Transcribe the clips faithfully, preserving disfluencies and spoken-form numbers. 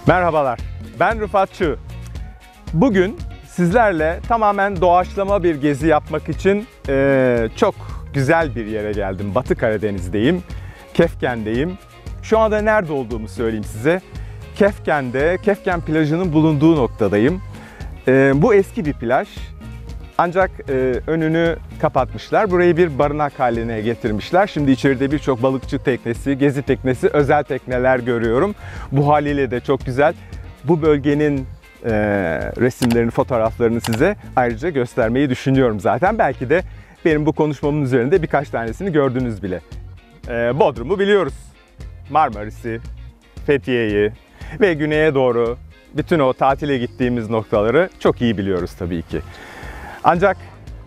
Merhabalar, ben Rıfat Çığ. Bugün sizlerle tamamen doğaçlama bir gezi yapmak için e, çok güzel bir yere geldim. Batı Karadeniz'deyim, Kefken'deyim. Şu anda nerede olduğumu söyleyeyim size. Kefken'de, Kefken plajının bulunduğu noktadayım. E, bu eski bir plaj. Ancak e, önünü kapatmışlar. Burayı bir barınak haline getirmişler. Şimdi içeride birçok balıkçı teknesi, gezi teknesi, özel tekneler görüyorum. Bu haliyle de çok güzel. Bu bölgenin e, resimlerini, fotoğraflarını size ayrıca göstermeyi düşünüyorum zaten. Belki de benim bu konuşmamın üzerinde birkaç tanesini gördünüz bile. E, Bodrum'u biliyoruz. Marmaris'i, Fethiye'yi ve güneye doğru bütün o tatile gittiğimiz noktaları çok iyi biliyoruz tabii ki. Ancak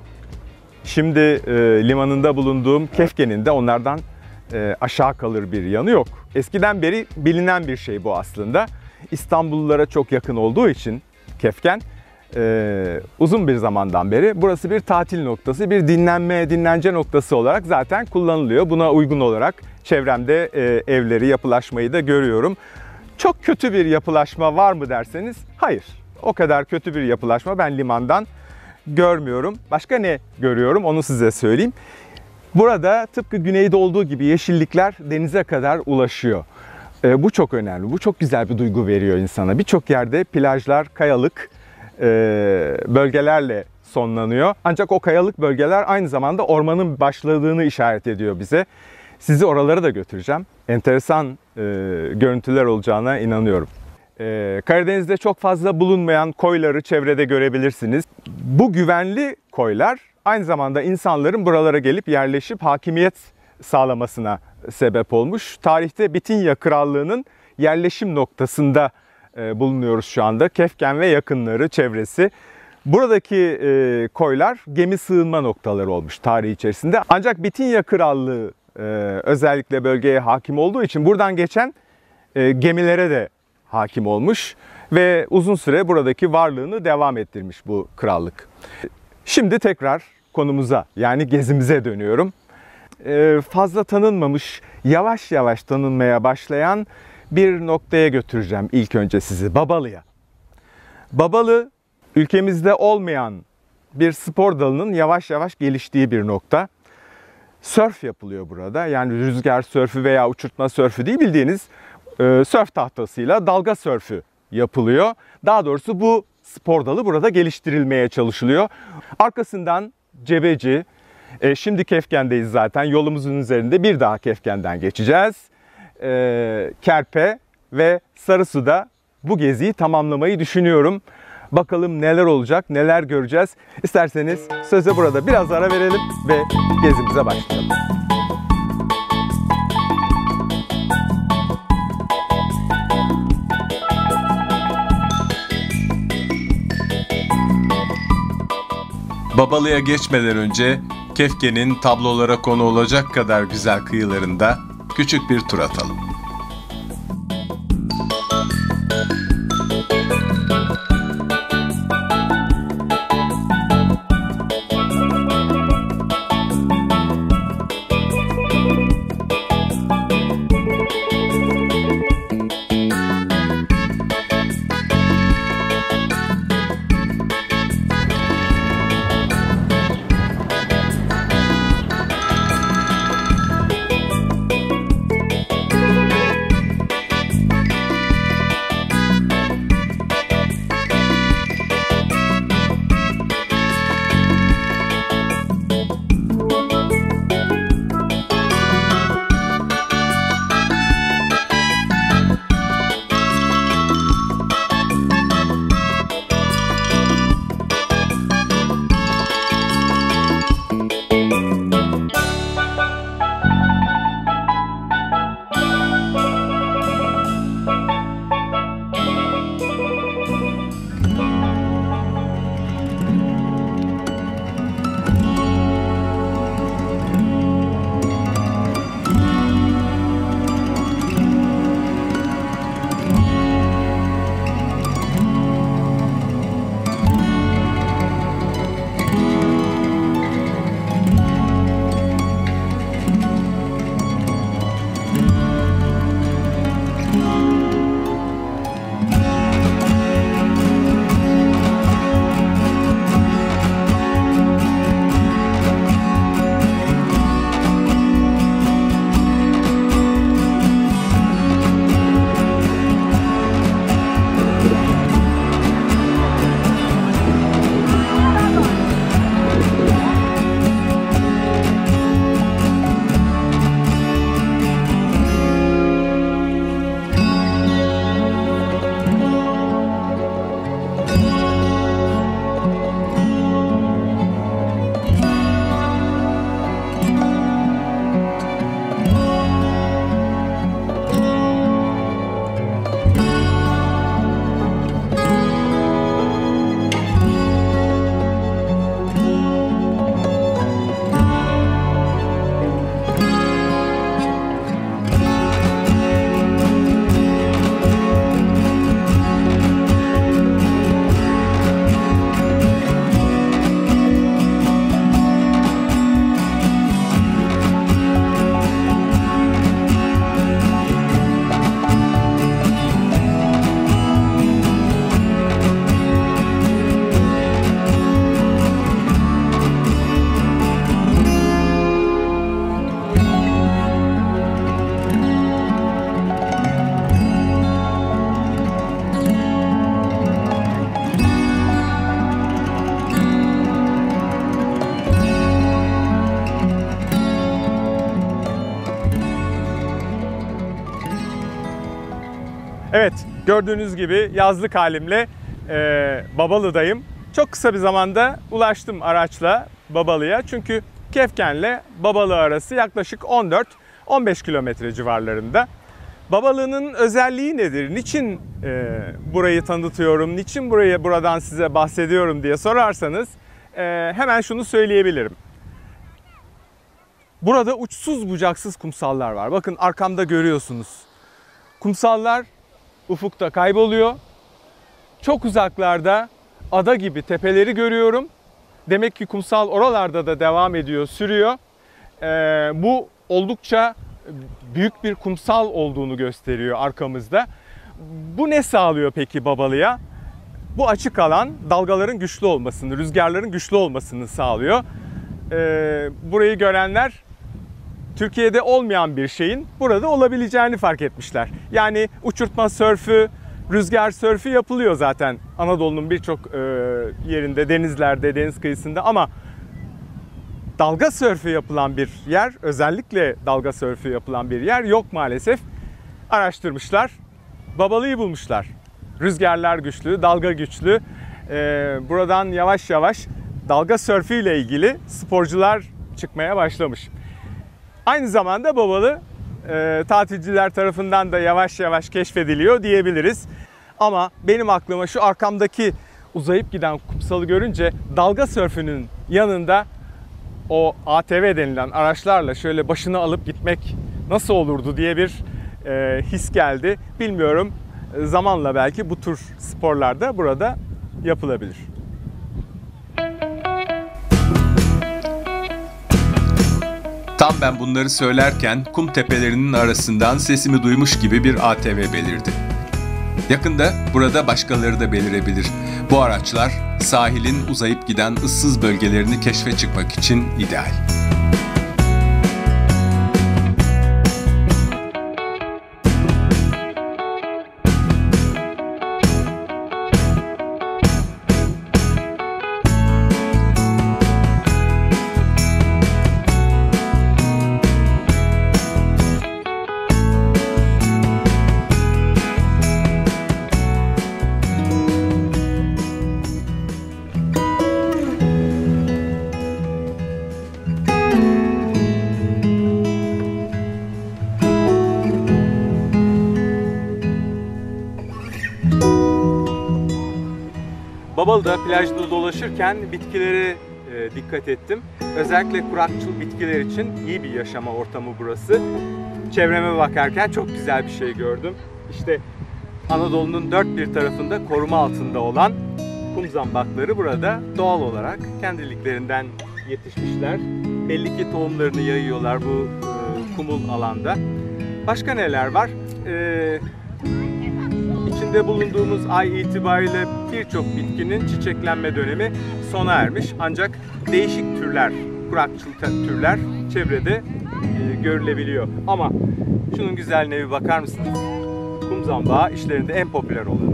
şimdi e, limanında bulunduğum Kefken'in de onlardan e, aşağı kalır bir yanı yok. Eskiden beri bilinen bir şey bu aslında. İstanbullulara çok yakın olduğu için Kefken e, uzun bir zamandan beri burası bir tatil noktası, bir dinlenme, dinlence noktası olarak zaten kullanılıyor. Buna uygun olarak çevremde e, evleri, yapılaşmayı da görüyorum. Çok kötü bir yapılaşma var mı derseniz hayır. O kadar kötü bir yapılaşma ben limandan görmüyorum. Başka ne görüyorum onu size söyleyeyim. Burada tıpkı güneyde olduğu gibi yeşillikler denize kadar ulaşıyor. E, bu çok önemli. Bu çok güzel bir duygu veriyor insana. Birçok yerde plajlar kayalık e, bölgelerle sonlanıyor. Ancak o kayalık bölgeler aynı zamanda ormanın başladığını işaret ediyor bize. Sizi oralara da götüreceğim. Enteresan e, görüntüler olacağına inanıyorum. Ee, Karadeniz'de çok fazla bulunmayan koyları çevrede görebilirsiniz. Bu güvenli koylar aynı zamanda insanların buralara gelip yerleşip hakimiyet sağlamasına sebep olmuş. Tarihte Bitinya Krallığı'nın yerleşim noktasında e, bulunuyoruz şu anda. Kefken ve yakınları, çevresi. Buradaki e, koylar gemi sığınma noktaları olmuş tarih içerisinde. Ancak Bitinya Krallığı e, özellikle bölgeye hakim olduğu için buradan geçen e, gemilere de hakim olmuş ve uzun süre buradaki varlığını devam ettirmiş bu krallık. Şimdi tekrar konumuza, yani gezimize dönüyorum. Ee, fazla tanınmamış, yavaş yavaş tanınmaya başlayan bir noktaya götüreceğim ilk önce sizi, Babalı'ya. Babalı, ülkemizde olmayan bir spor dalının yavaş yavaş geliştiği bir nokta. Sörf yapılıyor burada, yani rüzgar sörfü veya uçurtma sörfü değil, bildiğiniz sörf tahtasıyla dalga sörfü yapılıyor. Daha doğrusu bu spor dalı burada geliştirilmeye çalışılıyor. Arkasından Cebeci, e, şimdi Kefken'deyiz zaten. Yolumuzun üzerinde bir daha Kefken'den geçeceğiz. E, Kerpe ve Sarısu'da bu geziyi tamamlamayı düşünüyorum. Bakalım neler olacak, neler göreceğiz. İsterseniz söze burada biraz ara verelim ve gezimize başlayalım. Babalı'ya geçmeden önce Kefken'in tablolara konu olacak kadar güzel kıyılarında küçük bir tur atalım. Evet, gördüğünüz gibi yazlık halimle e, Babalı'dayım. Çok kısa bir zamanda ulaştım araçla Babalı'ya. Çünkü Kefken'le Babalı arası yaklaşık on dört on beş kilometre civarlarında. Babalı'nın özelliği nedir? Niçin e, burayı tanıtıyorum? Niçin burayı buradan size bahsediyorum diye sorarsanız e, hemen şunu söyleyebilirim. Burada uçsuz bucaksız kumsallar var. Bakın arkamda görüyorsunuz. Kumsallar ufukta kayboluyor. Çok uzaklarda ada gibi tepeleri görüyorum. Demek ki kumsal oralarda da devam ediyor, sürüyor. Ee, bu oldukça büyük bir kumsal olduğunu gösteriyor arkamızda. Bu ne sağlıyor peki Babalı'ya? Bu açık alan dalgaların güçlü olmasını, rüzgarların güçlü olmasını sağlıyor. Ee, burayı görenler Türkiye'de olmayan bir şeyin burada olabileceğini fark etmişler. Yani uçurtma sörfü, rüzgar sörfü yapılıyor zaten Anadolu'nun birçok e, yerinde, denizlerde, deniz kıyısında, ama dalga sörfü yapılan bir yer, özellikle dalga sörfü yapılan bir yer yok maalesef. Araştırmışlar, Babalı'yı bulmuşlar. Rüzgarlar güçlü, dalga güçlü. E, buradan yavaş yavaş dalga sörfü ile ilgili sporcular çıkmaya başlamış. Aynı zamanda Babalı e, tatilciler tarafından da yavaş yavaş keşfediliyor diyebiliriz. Ama benim aklıma şu arkamdaki uzayıp giden kumsalı görünce dalga sörfünün yanında o A T V denilen araçlarla şöyle başını alıp gitmek nasıl olurdu diye bir e, his geldi. Bilmiyorum, zamanla belki bu tür sporlar da burada yapılabilir. Tam ben bunları söylerken kum tepelerinin arasından sesimi duymuş gibi bir A T V belirdi. Yakında burada başkaları da belirebilir. Bu araçlar sahilin uzayıp giden ıssız bölgelerini keşfe çıkmak için ideal. Babalı'da plajda dolaşırken bitkilere e, dikkat ettim. Özellikle kurakçıl bitkiler için iyi bir yaşama ortamı burası. Çevreme bakarken çok güzel bir şey gördüm. İşte Anadolu'nun dört bir tarafında koruma altında olan kum zambakları burada doğal olarak kendiliklerinden yetişmişler. Belli ki tohumlarını yayıyorlar bu e, kumul alanda. Başka neler var? E, İçinde bulunduğumuz ay itibariyle birçok bitkinin çiçeklenme dönemi sona ermiş. Ancak değişik türler, kurakçıl türler çevrede e, görülebiliyor. Ama şunun güzelliğine bir bakar mısınız? Kum zambağı işlerinde en popüler olanı.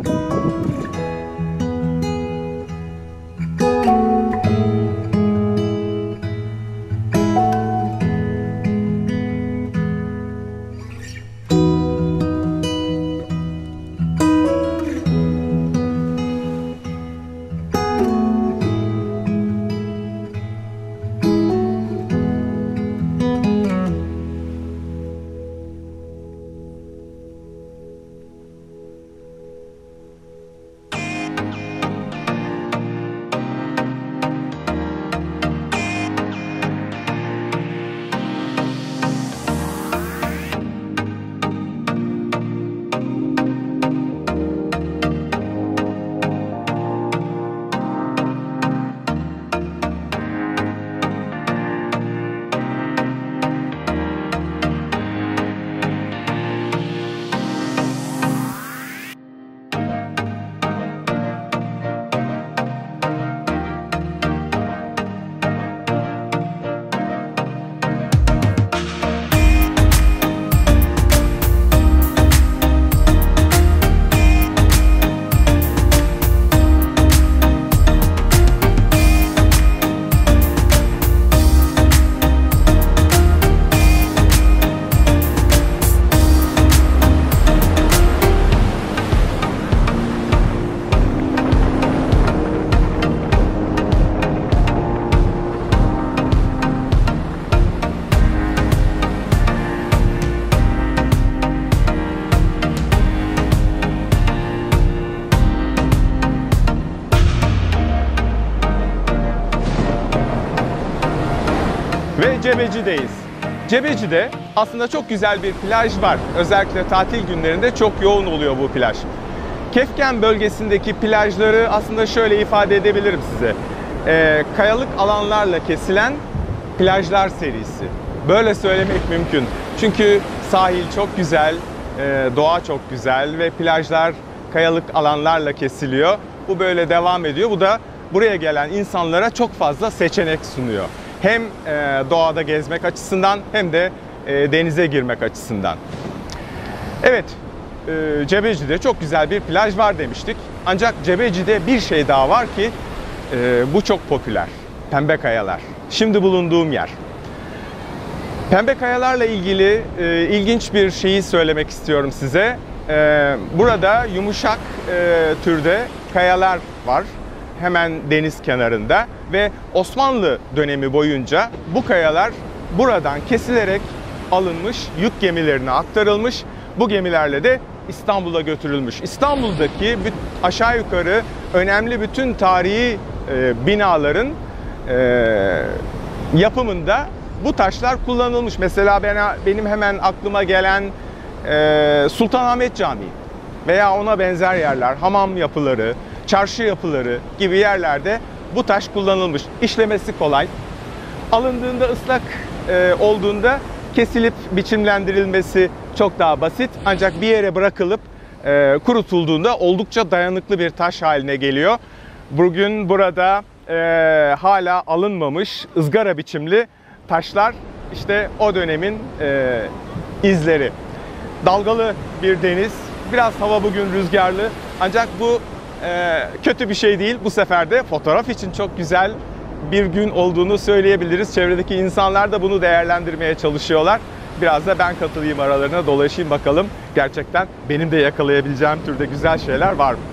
Ve Cebeci'deyiz. Cebeci'de aslında çok güzel bir plaj var. Özellikle tatil günlerinde çok yoğun oluyor bu plaj. Kefken bölgesindeki plajları aslında şöyle ifade edebilirim size. Ee, kayalık alanlarla kesilen plajlar serisi. Böyle söylemek mümkün. Çünkü sahil çok güzel, e, doğa çok güzel ve plajlar kayalık alanlarla kesiliyor. Bu böyle devam ediyor. Bu da buraya gelen insanlara çok fazla seçenek sunuyor. Hem e, doğada gezmek açısından hem de e, denize girmek açısından. Evet, e, Cebeci'de çok güzel bir plaj var demiştik. Ancak Cebeci'de bir şey daha var ki e, bu çok popüler. Pembe kayalar. Şimdi bulunduğum yer. Pembe kayalarla ilgili e, ilginç bir şeyi söylemek istiyorum size. E, burada yumuşak e, türde kayalar var. Hemen deniz kenarında ve Osmanlı dönemi boyunca bu kayalar buradan kesilerek alınmış, yük gemilerine aktarılmış. Bu gemilerle de İstanbul'a götürülmüş. İstanbul'daki aşağı yukarı önemli bütün tarihi e, binaların e, yapımında bu taşlar kullanılmış. Mesela ben, benim hemen aklıma gelen e, Sultanahmet Camii veya ona benzer yerler, hamam yapıları, çarşı yapıları gibi yerlerde bu taş kullanılmış. İşlemesi kolay. Alındığında ıslak e, olduğunda kesilip biçimlendirilmesi çok daha basit. Ancak bir yere bırakılıp e, kurutulduğunda oldukça dayanıklı bir taş haline geliyor. Bugün burada e, hala alınmamış ızgara biçimli taşlar işte o dönemin e, izleri. Dalgalı bir deniz. Biraz hava bugün rüzgarlı. Ancak bu e, kötü bir şey değil. Bu sefer de fotoğraf için çok güzel bir gün olduğunu söyleyebiliriz. Çevredeki insanlar da bunu değerlendirmeye çalışıyorlar. Biraz da ben katılayım aralarına, dolaşayım bakalım. Gerçekten benim de yakalayabileceğim türde güzel şeyler var mı?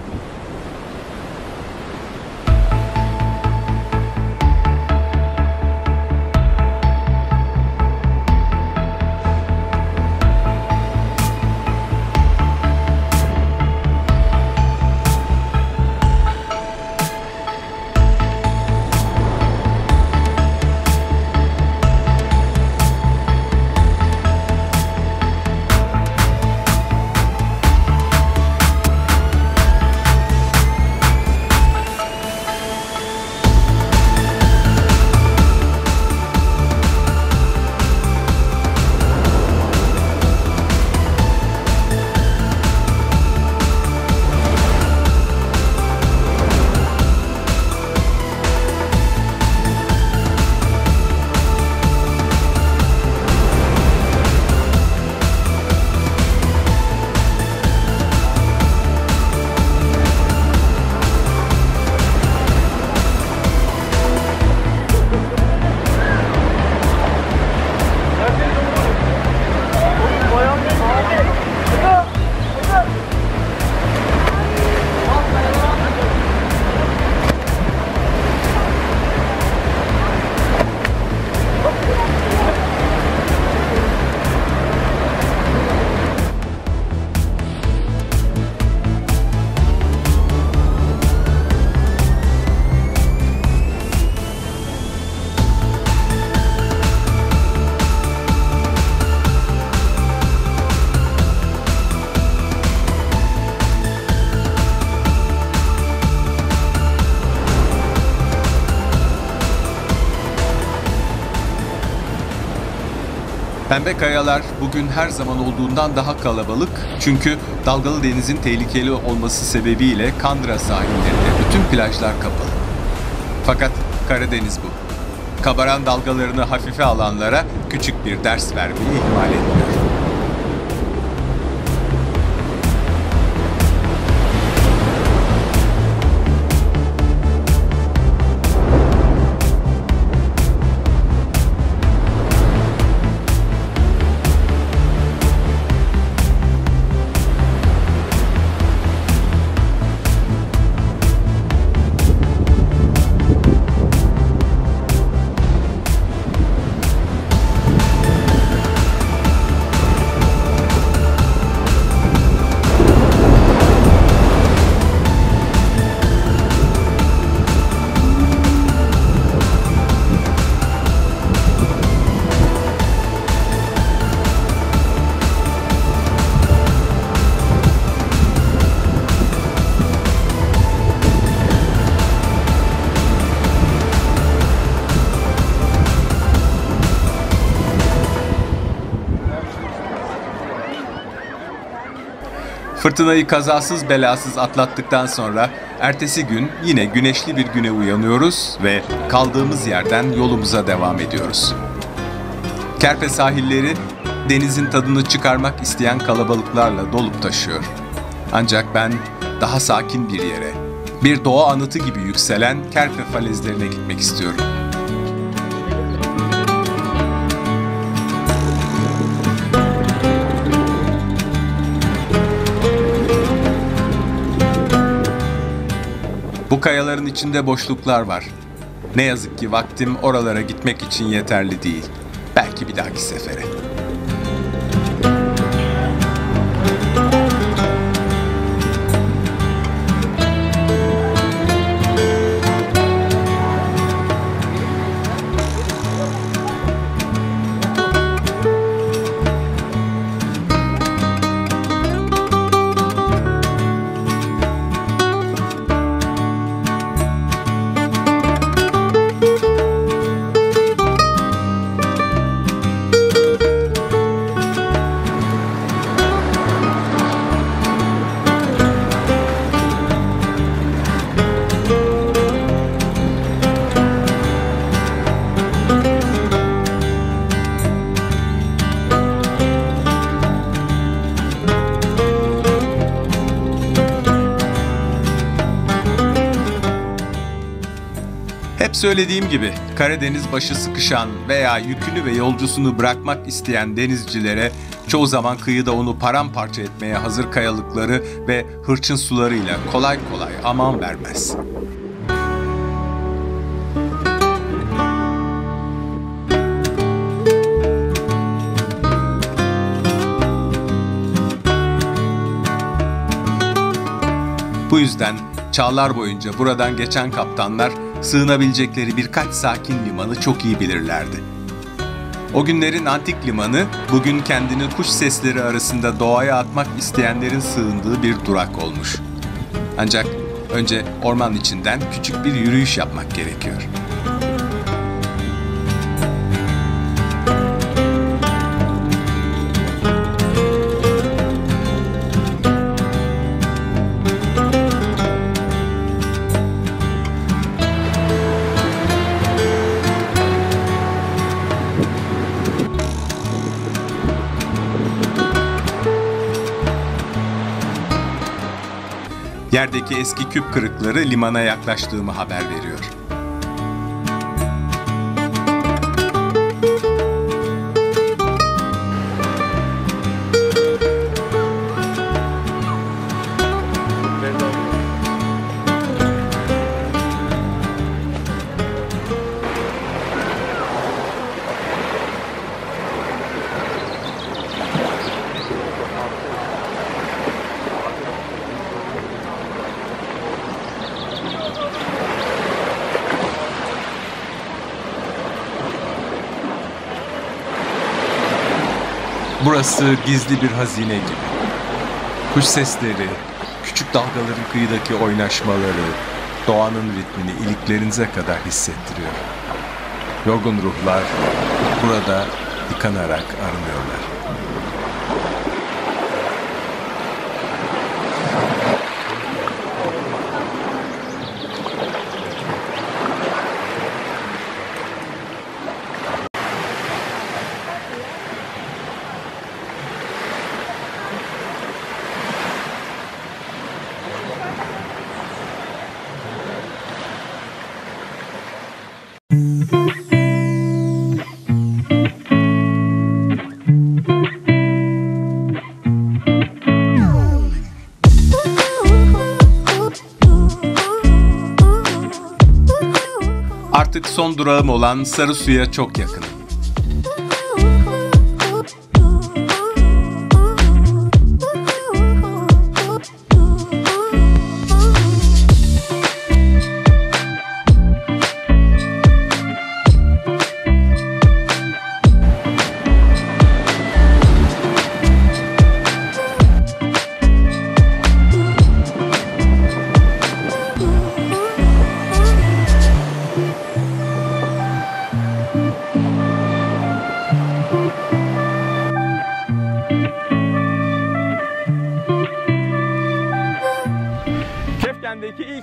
Pembe kayalar bugün her zaman olduğundan daha kalabalık çünkü dalgalı denizin tehlikeli olması sebebiyle Kandıra sahillerinde bütün plajlar kapalı. Fakat Karadeniz bu. Kabaran dalgalarını hafife alanlara küçük bir ders vermeyi ihmal etmiyor. Fırtınayı kazasız belasız atlattıktan sonra ertesi gün yine güneşli bir güne uyanıyoruz ve kaldığımız yerden yolumuza devam ediyoruz. Kerpe sahilleri denizin tadını çıkarmak isteyen kalabalıklarla dolup taşıyor. Ancak ben daha sakin bir yere, bir doğa anıtı gibi yükselen Kerpe falezlerine gitmek istiyorum. Bu kayaların içinde boşluklar var. Ne yazık ki vaktim oralara gitmek için yeterli değil. Belki bir dahaki sefere. Hep söylediğim gibi Karadeniz başı sıkışan veya yükünü ve yolcusunu bırakmak isteyen denizcilere çoğu zaman kıyıda onu paramparça etmeye hazır kayalıkları ve hırçın sularıyla kolay kolay aman vermez. Bu yüzden çağlar boyunca buradan geçen kaptanlar sığınabilecekleri birkaç sakin limanı çok iyi bilirlerdi. O günlerin antik limanı, bugün kendini kuş sesleri arasında doğaya atmak isteyenlerin sığındığı bir durak olmuş. Ancak önce orman içinden küçük bir yürüyüş yapmak gerekiyor. Yerdeki eski küp kırıkları limana yaklaştığımı haber veriyor. Burası gizli bir hazine gibi. Kuş sesleri, küçük dalgaların kıyıdaki oynaşmaları, doğanın ritmini iliklerinize kadar hissettiriyor. Yorgun ruhlar burada yıkanarak arınıyorlar. Artık son durağım olan Sarısu'ya çok yakın.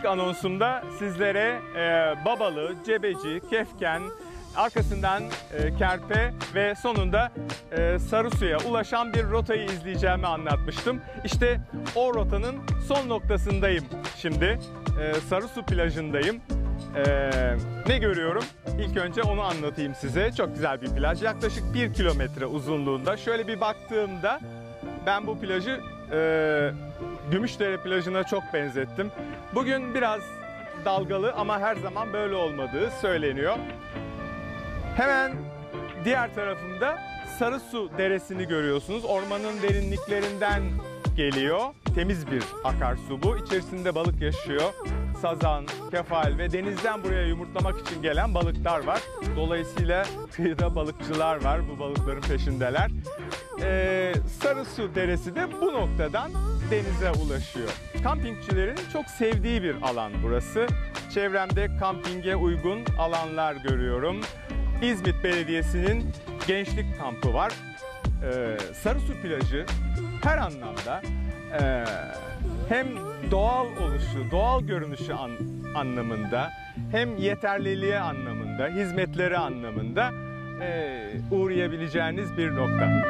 anonsumda sizlere e, Babalı, Cebeci, Kefken, arkasından e, Kerpe ve sonunda e, Sarısu'ya ulaşan bir rotayı izleyeceğimi anlatmıştım. İşte o rotanın son noktasındayım şimdi. E, Sarısu plajındayım. E, ne görüyorum? İlk önce onu anlatayım size. Çok güzel bir plaj. Yaklaşık bir kilometre uzunluğunda. Şöyle bir baktığımda ben bu plajı e, Gümüşdere plajına çok benzettim. Bugün biraz dalgalı ama her zaman böyle olmadığı söyleniyor. Hemen diğer tarafında Sarısu Deresi'ni görüyorsunuz. Ormanın derinliklerinden geliyor. Temiz bir akarsu bu. İçerisinde balık yaşıyor. Sazan, kefal ve denizden buraya yumurtlamak için gelen balıklar var. Dolayısıyla kıyıda balıkçılar var. Bu balıkların peşindeler. Ee, Sarısu Deresi de bu noktadan denize ulaşıyor. Kampingçilerin çok sevdiği bir alan burası. Çevremde kampinge uygun alanlar görüyorum. İzmit Belediyesi'nin gençlik kampı var. Ee, Sarısu plajı her anlamda e, hem doğal oluşu, doğal görünüşü an, anlamında hem yeterliliği anlamında, hizmetleri anlamında e, uğrayabileceğiniz bir nokta.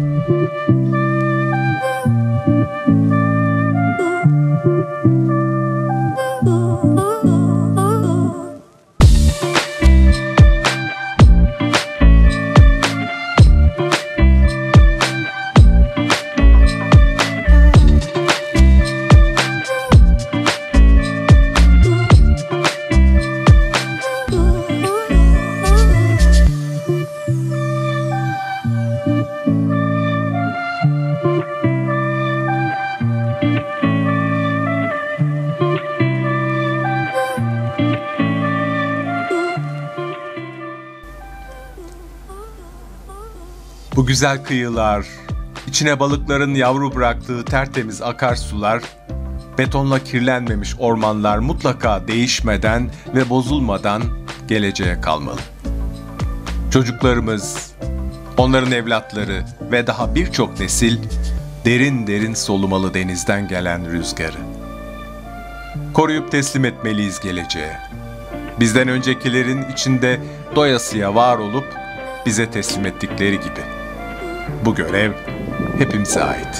Bu güzel kıyılar, içine balıkların yavru bıraktığı tertemiz akarsular, betonla kirlenmemiş ormanlar mutlaka değişmeden ve bozulmadan geleceğe kalmalı. Çocuklarımız, onların evlatları ve daha birçok nesil derin derin solumalı denizden gelen rüzgarı. Koruyup teslim etmeliyiz geleceğe. Bizden öncekilerin içinde doyasıya var olup bize teslim ettikleri gibi. Bu görev hepimize ait.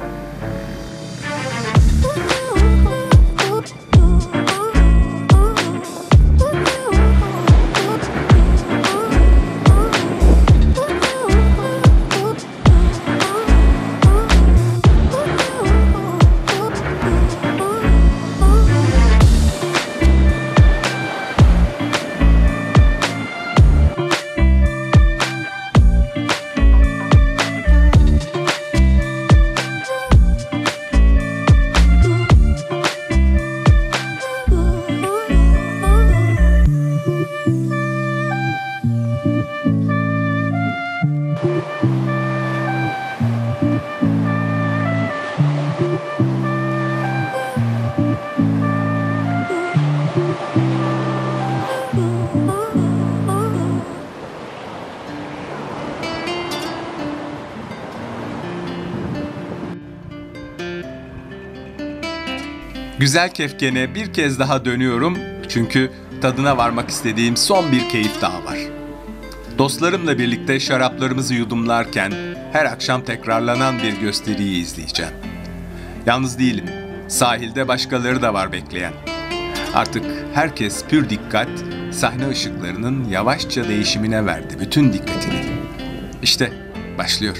Güzel Kefken'e bir kez daha dönüyorum çünkü tadına varmak istediğim son bir keyif daha var. Dostlarımla birlikte şaraplarımızı yudumlarken her akşam tekrarlanan bir gösteriyi izleyeceğim. Yalnız değilim, sahilde başkaları da var bekleyen. Artık herkes pür dikkat, sahne ışıklarının yavaşça değişimine verdi bütün dikkatini. İşte başlıyor.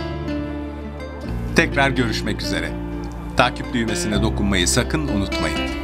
Tekrar görüşmek üzere. Takip düğmesine dokunmayı sakın unutmayın.